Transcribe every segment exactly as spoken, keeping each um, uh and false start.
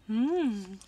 Hm.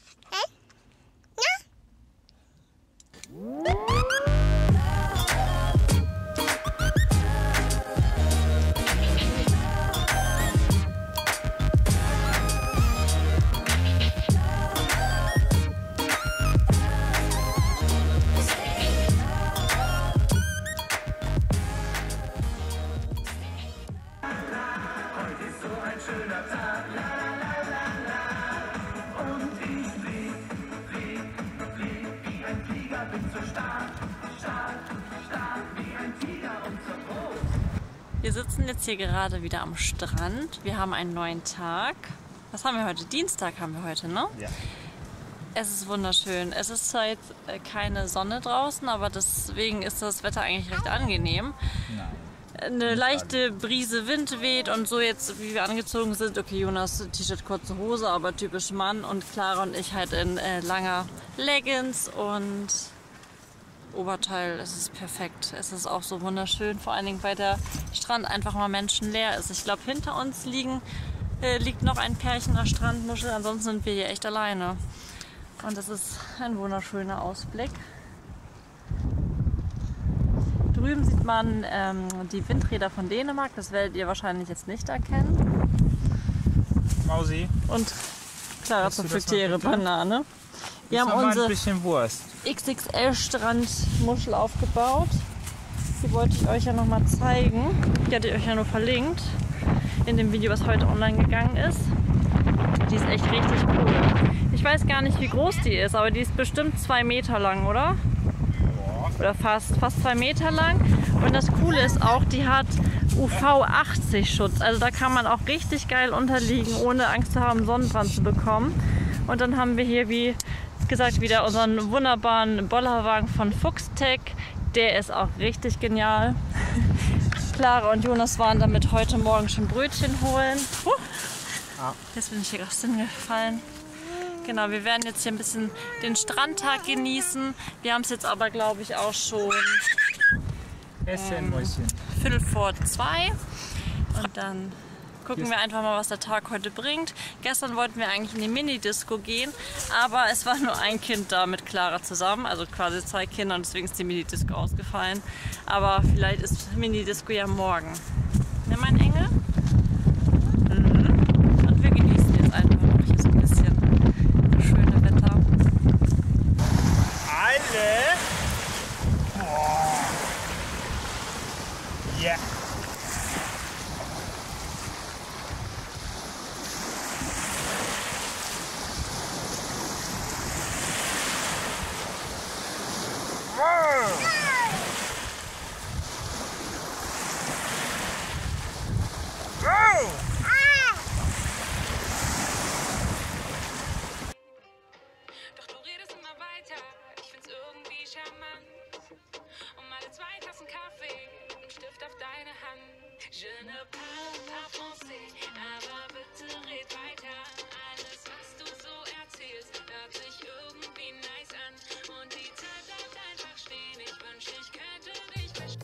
Wir sitzen jetzt hier gerade wieder am Strand. Wir haben einen neuen Tag. Was haben wir heute? Dienstag haben wir heute, ne? Ja. Es ist wunderschön. Es ist zwar jetzt keine Sonne draußen, aber deswegen ist das Wetter eigentlich recht angenehm. Nein. Eine leichte Brise Wind weht und so jetzt, wie wir angezogen sind. Okay, Jonas T-Shirt, kurze Hose, aber typisch Mann, und Clara und ich halt in äh, langer Leggings und Oberteil. Es ist perfekt. Es ist auch so wunderschön, vor allen Dingen, weil der Strand einfach mal menschenleer ist. Ich glaube, hinter uns liegen, äh, liegt noch ein Pärchen der Strandmuschel, ansonsten sind wir hier echt alleine. Und das ist ein wunderschöner Ausblick. Drüben sieht man ähm, die Windräder von Dänemark, das werdet ihr wahrscheinlich jetzt nicht erkennen. Mausi. Und Clara zerpflückt ihre Banane. Wir haben ein unsere bisschen Wurst. X X L-Strandmuschel aufgebaut. Die wollte ich euch ja noch mal zeigen. Die hatte ich euch ja nur verlinkt in dem Video, was heute online gegangen ist. Die ist echt richtig cool. Ich weiß gar nicht, wie groß die ist, aber die ist bestimmt zwei Meter lang, oder? Oder fast, fast zwei Meter lang. Und das Coole ist auch, die hat U V achtzig Schutz. Also da kann man auch richtig geil unterliegen, ohne Angst zu haben, Sonnenbrand zu bekommen. Und dann haben wir hier, wie gesagt, wieder unseren wunderbaren Bollerwagen von Fuchstech. Der ist auch richtig genial. Clara und Jonas waren damit heute Morgen schon Brötchen holen. Uh, jetzt bin ich hier gerade hingefallen. Genau, wir werden jetzt hier ein bisschen den Strandtag genießen. Wir haben es jetzt aber, glaube ich, auch schon Essen, Mäuschen. Viertel vor zwei. Und dann gucken wir einfach mal, was der Tag heute bringt. Gestern wollten wir eigentlich in die Mini-Disco gehen, aber es war nur ein Kind da mit Clara zusammen, also quasi zwei Kinder, und deswegen ist die Mini-Disco ausgefallen. Aber vielleicht ist Mini-Disco ja morgen. Ne, mein Engel? Mhm. Und wir genießen jetzt einfach noch hier so ein bisschen das schöne Wetter. Alle? Boah. Ja. Doch du redest immer weiter, ich find's irgendwie charmant. Um alle zwei Tassen Kaffee und Stift auf deine Hand. Je ne parle pas français, aber bitte red weiter. Alles, was du so erzählst, hört sich irgendwie nice an. Und die Zeit bleibt einfach stehen, ich wünschte, ich könnte dich verstehen.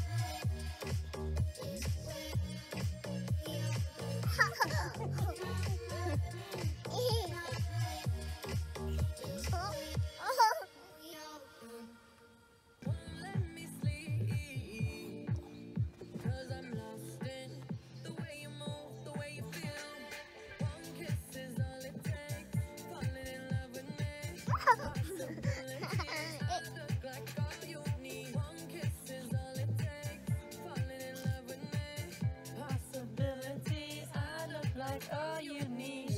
All you need.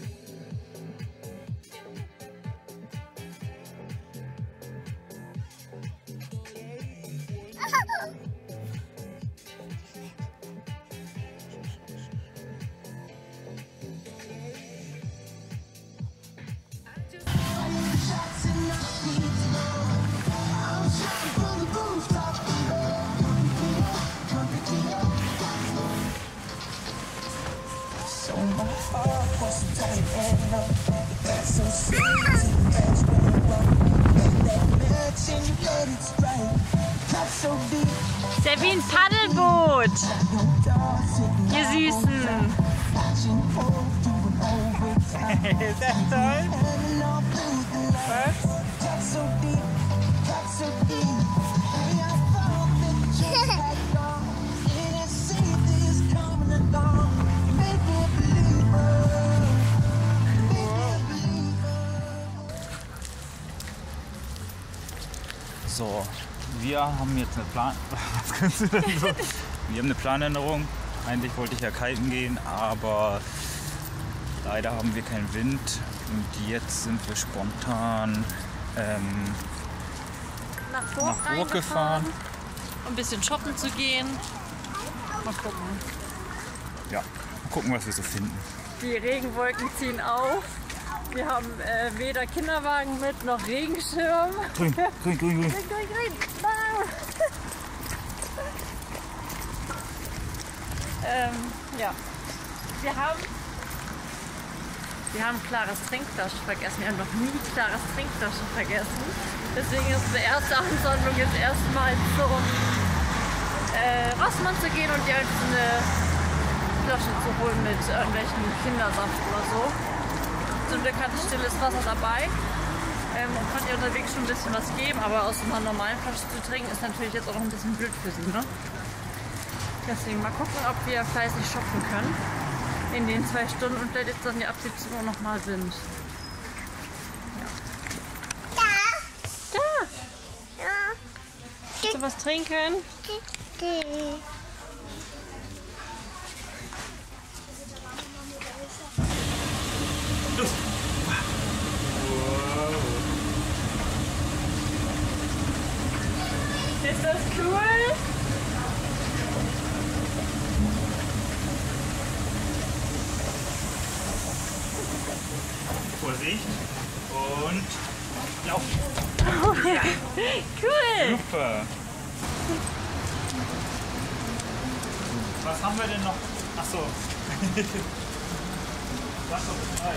Ist ja wie ein Paddelboot. Ihr Süßen. Ist das toll? Was? So, wir haben jetzt eine Plan. Was kannst du denn so? Wir haben eine Planänderung. Eigentlich wollte ich ja kiten gehen, aber leider haben wir keinen Wind. Und jetzt sind wir spontan ähm, Nach Burg, nach Burg gefahren. um ein bisschen shoppen zu gehen. Mal gucken. Ja, mal gucken, was wir so finden. Die Regenwolken ziehen auf. Wir haben äh, weder Kinderwagen mit noch Regenschirm. Grün, grün, grün, grün. Grün, grün, grün. Ah. ähm, ja. Wir haben, wir haben klares Trinkflaschen vergessen. Wir haben noch nie klares Trinkflaschen vergessen. Deswegen ist unsere erste Ansammlung jetzt erstmal zum äh, Rossmann zu gehen und die einzelne Flaschen zu holen mit irgendwelchen Kindersaft oder so. Zum Glück hatte ich stilles Wasser dabei ähm, und konnte ihr unterwegs schon ein bisschen was geben, aber aus einer normalen Flasche zu trinken ist natürlich jetzt auch ein bisschen blöd für sie. Ne? Deswegen mal gucken, ob wir fleißig shoppen können in den zwei Stunden und vielleicht jetzt dann ja ab siebzehn Uhr nochmal sind. Ja. Da! Ja. Willst du was trinken? Ist das cool? Vorsicht und lauf. Cool! Super. Was haben wir denn noch? Achso. Sag doch Bescheid.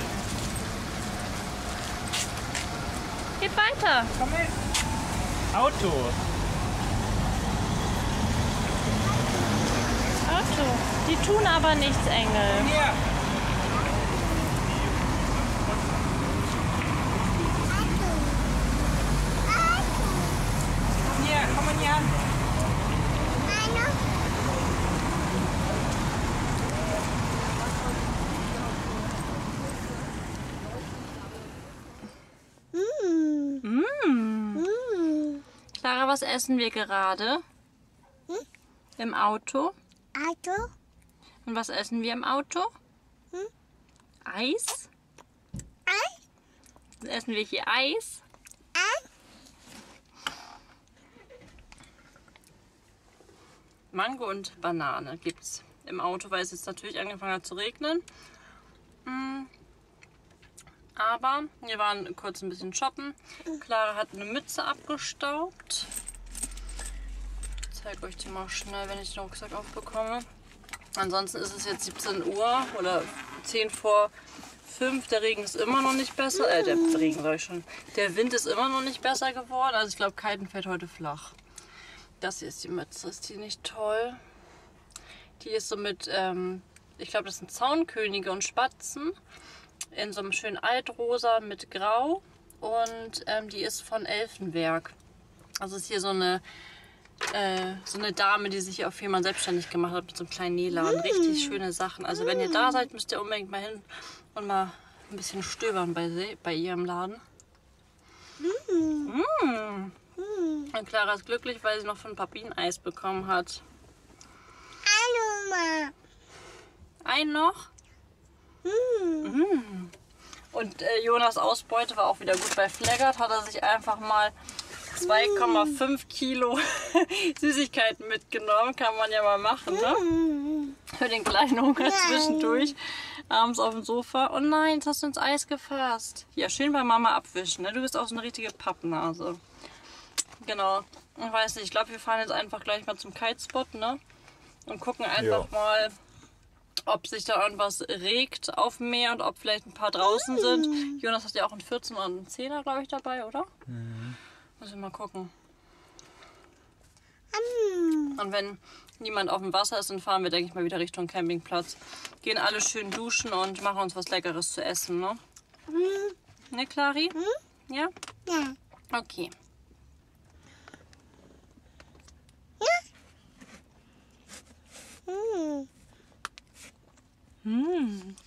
Geht weiter! Komm mit. Auto. Auto. Die tun aber nichts, Engel. Hier. Hier, komm mal hier. Clara, was essen wir gerade? Hm? Im Auto. Auto? Und was essen wir im Auto? Hm? Eis. Ei? Essen wir hier Eis? Ei? Mango und Banane gibt's im Auto, weil es jetzt natürlich angefangen hat zu regnen. Mm. Aber wir waren kurz ein bisschen shoppen. Clara hat eine Mütze abgestaubt. Ich zeige euch die mal schnell, wenn ich den Rucksack aufbekomme. Ansonsten ist es jetzt siebzehn Uhr oder zehn vor fünf. Der Regen ist immer noch nicht besser. Äh, der Regen soll ich schon. Der Wind ist immer noch nicht besser geworden. Also ich glaube, Kiten fällt heute flach. Das hier ist die Mütze. Ist die nicht toll? Die ist so mit, ähm, ich glaube, das sind Zaunkönige und Spatzen. In so einem schönen Altrosa mit Grau. Und ähm, die ist von Elfenwerk. Also ist hier so eine, äh, so eine Dame, die sich hier auf Fehmarn selbstständig gemacht hat mit so einem kleinen Nähladen. Richtig schöne Sachen. Also wenn ihr da seid, müsst ihr unbedingt mal hin und mal ein bisschen stöbern bei, sie, bei ihr im Laden. Mm. Mm. Und Clara ist glücklich, weil sie noch von Papin Eis bekommen hat. Hallo, Ma. Ein noch? Hm. Mm. Und äh, Jonas Ausbeute war auch wieder gut. Bei Flaggert hat er sich einfach mal zwei Komma fünf Kilo Süßigkeiten mitgenommen. Kann man ja mal machen, ne? Für den kleinen Hunger zwischendurch. Abends auf dem Sofa. Oh nein, jetzt hast du ins Eis gefasst. Ja, schön bei Mama abwischen, ne? Du bist auch so eine richtige Pappnase. Genau. Ich weiß nicht, ich glaube, wir fahren jetzt einfach gleich mal zum Kitespot, ne? Und gucken einfach Ja. mal, ob sich da irgendwas regt auf dem Meer und ob vielleicht ein paar draußen sind. Jonas hat ja auch einen vierzehn und einen zehner, glaube ich, dabei, oder? Mhm. Müssen wir mal gucken. Und wenn niemand auf dem Wasser ist, dann fahren wir, denke ich mal, wieder Richtung Campingplatz. Gehen alle schön duschen und machen uns was Leckeres zu essen, ne? Ne, Clari? Ja? Ja. Okay. Hm. Hm.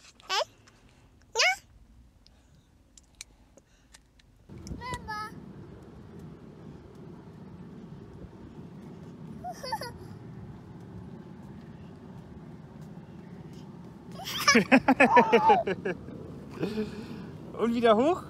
Mama. Und wieder hoch.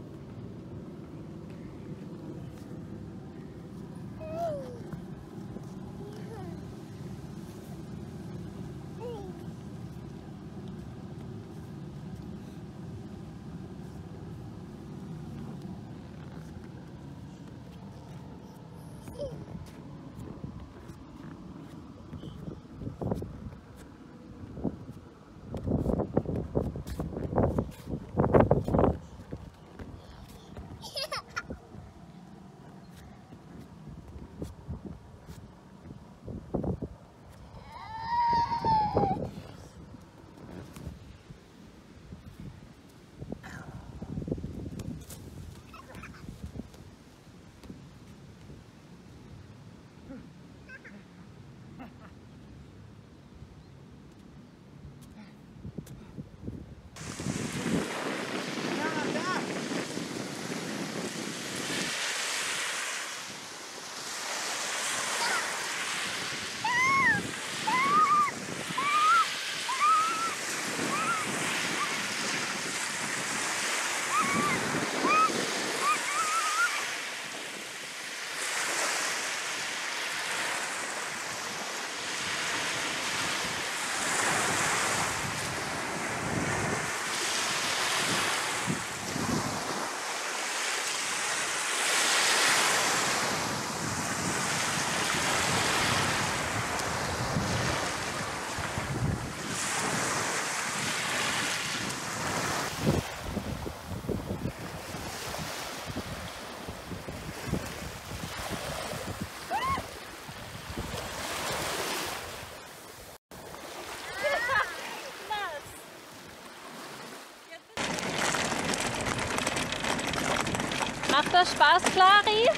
Macht das Spaß, Clari?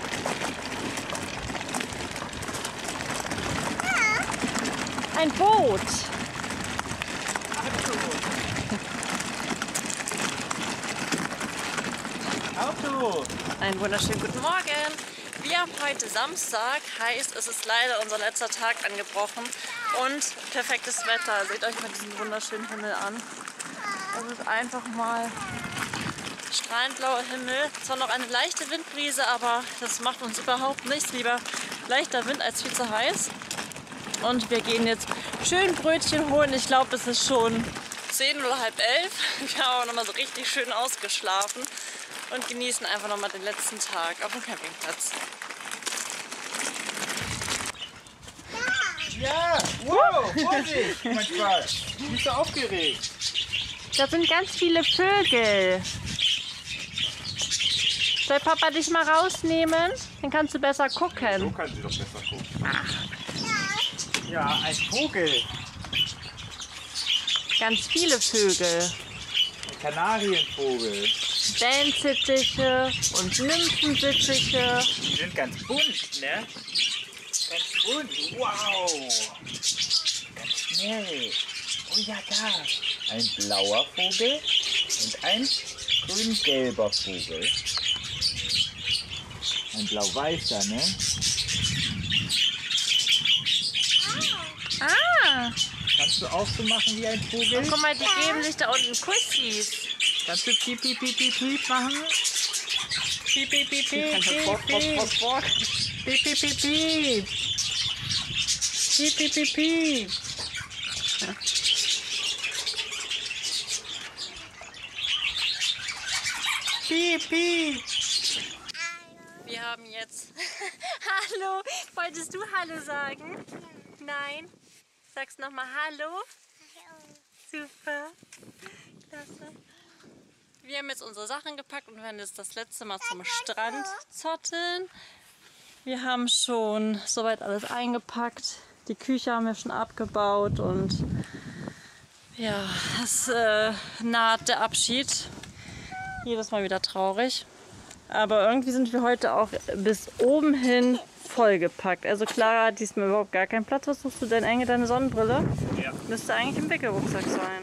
Ein Boot. Auto. Einen wunderschönen guten Morgen. Wir haben heute Samstag, heißt es ist leider unser letzter Tag angebrochen und perfektes Wetter. Seht euch mal diesen wunderschönen Himmel an. Das ist einfach mal strahlend blauer Himmel. Zwar noch eine leichte Windbrise, aber das macht uns überhaupt nichts. Lieber leichter Wind als viel zu heiß. Und wir gehen jetzt schön Brötchen holen. Ich glaube, es ist schon zehn oder halb elf. Wir haben aber noch mal so richtig schön ausgeschlafen und genießen einfach noch mal den letzten Tag auf dem Campingplatz. Ja, wow, Vorsicht, mein Spaß. Du bist so aufgeregt. Da sind ganz viele Vögel. Soll Papa dich mal rausnehmen? Dann kannst du besser So gucken. kann sie doch besser gucken. Ja, ein Vogel. Ganz viele Vögel. Ein Kanarienvogel. Wellensittiche und Nymphensittiche. Die sind ganz bunt, ne? Ganz bunt. Wow. Ganz schnell. Oh ja, da. Ein blauer Vogel und ein grün-gelber Vogel. Ein blau-weißer, ne? Ah, Kannst du auch so machen wie ein Vogel? guck mal, die geben sich da unten Kussis. Kannst du piep, piep, piep, piep, piep machen? Piep, piep, piep, piep, piep, Bock, bock, piep. bock, bock. Piep, piep, piep, piep. Piep, piep, piep, piep. Piep, piep. Wir haben jetzt... Hallo. Wolltest du Hallo sagen? Nein. Sagst nochmal Hallo. Super. Klasse. Wir haben jetzt unsere Sachen gepackt und werden jetzt das letzte Mal zum Strand zotteln. Wir haben schon soweit alles eingepackt. Die Küche haben wir schon abgebaut und ja, es äh, naht der Abschied. Jedes Mal wieder traurig. Aber irgendwie sind wir heute auch bis oben hin vollgepackt. Also Clara hat diesmal überhaupt gar keinen Platz. Was suchst du denn, Enge, deine Sonnenbrille? Ja. Müsste eigentlich im Wickelrucksack sein.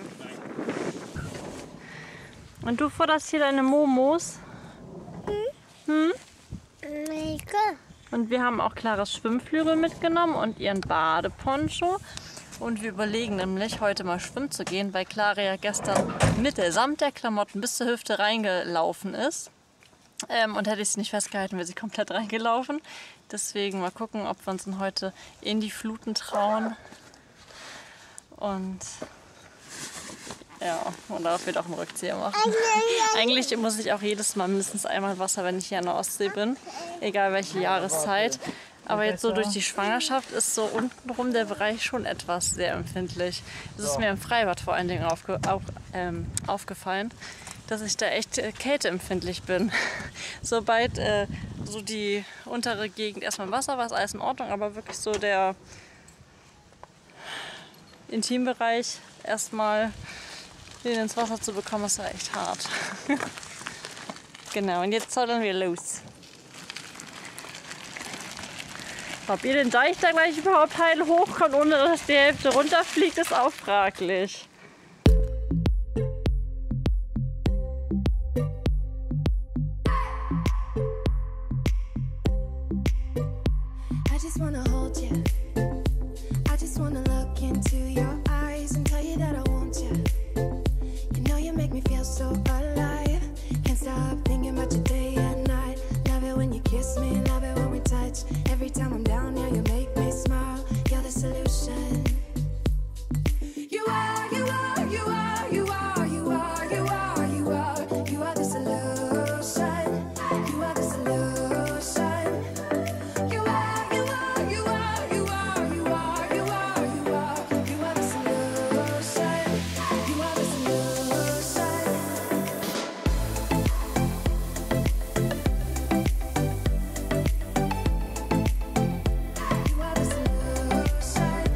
Und du forderst hier deine Momos. Hm? Mega. Und wir haben auch Claras Schwimmflügel mitgenommen und ihren Badeponcho. Und wir überlegen nämlich, heute mal schwimmen zu gehen, weil Clara ja gestern mit der samt der Klamotten bis zur Hüfte reingelaufen ist. Ähm, und hätte ich sie nicht festgehalten, wäre sie komplett reingelaufen. Deswegen mal gucken, ob wir uns dann heute in die Fluten trauen. Und ja, und darauf wird auch einen Rückzieher machen. Eigentlich muss ich auch jedes Mal mindestens einmal Wasser, wenn ich hier an der Ostsee bin. Egal welche Jahreszeit. Aber jetzt so durch die Schwangerschaft ist so untenrum der Bereich schon etwas sehr empfindlich. Das ist mir im Freibad vor allen Dingen aufge auch, ähm, aufgefallen, dass ich da echt äh, kälteempfindlich bin. Sobald äh, so die untere Gegend erstmal im Wasser war, ist alles in Ordnung, aber wirklich so der Intimbereich erstmal ins Wasser zu bekommen, ist ja echt hart. Genau, und jetzt zaudern wir los. Ob ihr den Deich da gleich überhaupt heil hochkommt, ohne dass die Hälfte runterfliegt, ist auch fraglich. I just wanna hold you. I just wanna look into your eyes and tell you that I want you. You know you make me feel so alive. Can't stop thinking about you day and night. Love it when you kiss me, love it when we touch. Every time I'm down, yeah, you make me smile. You're the solution. You are, you are, you are, you are, you are, you are, you are, you are the solution. You are the solution. You are, you are, you are, you are, you are, you are, you are, you are the solution. You are the solution. You are the solution.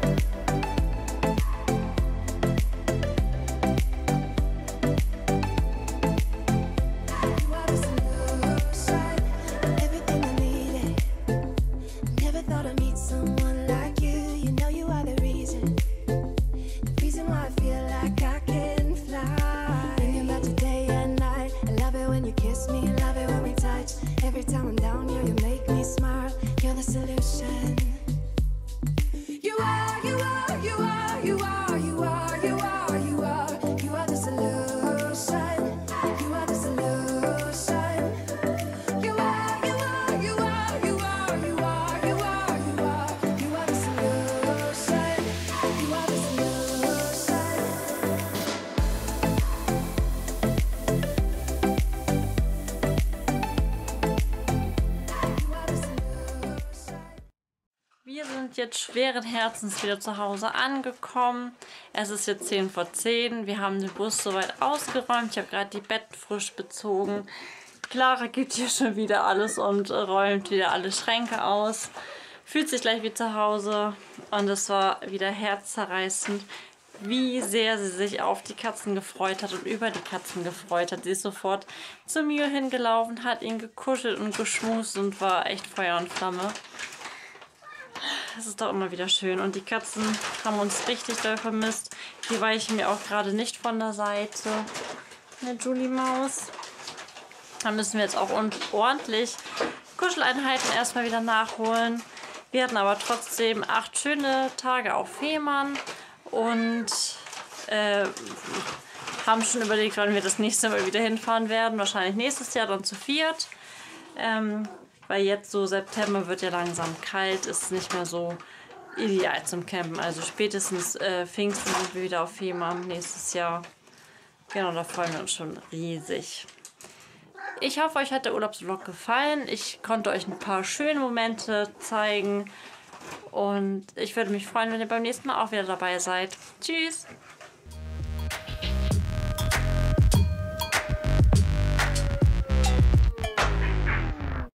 You are the solution. Everything I needed. Never thought I'd meet someone like you. You know you are the reason. The reason why I feel like I can fly. Thinking about you day and night. I love it when you kiss me, love it when we touch. Every time I'm down here, you make me smile. You're the solution. You are, you are, you are, you are, you are, you are, you are, you are the solution. You are the solution. You are, you are, you are, you are, you are, you are, you are, you are the solution. You are the solution. You are the solution. Wir sind jetzt schweren Herzens wieder zu Hause angekommen. Es ist jetzt zehn vor zehn. Wir haben den Bus soweit ausgeräumt. Ich habe gerade die Betten frisch bezogen. Clara gibt hier schon wieder alles und räumt wieder alle Schränke aus. Fühlt sich gleich wie zu Hause. Und es war wieder herzzerreißend, wie sehr sie sich auf die Katzen gefreut hat und über die Katzen gefreut hat. Sie ist sofort zu Mio hingelaufen, hat ihn gekuschelt und geschmust und war echt Feuer und Flamme. Das ist doch immer wieder schön. Und die Katzen haben uns richtig doll vermisst. Die weichen mir auch gerade nicht von der Seite. Eine Julie-Maus. Da müssen wir jetzt auch ordentlich Kuscheleinheiten erstmal wieder nachholen. Wir hatten aber trotzdem acht schöne Tage auf Fehmarn. Und äh, haben schon überlegt, wann wir das nächste Mal wieder hinfahren werden. Wahrscheinlich nächstes Jahr dann zu viert. Ähm, Weil jetzt so September wird ja langsam kalt, ist nicht mehr so ideal zum Campen. Also spätestens äh, Pfingsten sind wir wieder auf Fehmarn nächstes Jahr. Genau, da freuen wir uns schon riesig. Ich hoffe, euch hat der Urlaubsvlog gefallen. Ich konnte euch ein paar schöne Momente zeigen. Und ich würde mich freuen, wenn ihr beim nächsten Mal auch wieder dabei seid. Tschüss!